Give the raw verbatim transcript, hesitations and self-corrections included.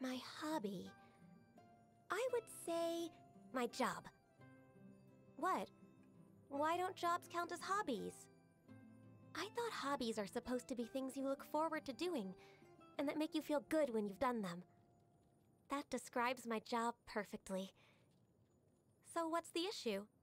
My hobby. I would say my job. What? Why don't jobs count as hobbies? I thought hobbies are supposed to be things you look forward to doing, and that make you feel good when you've done them. That describes my job perfectly. So what's the issue?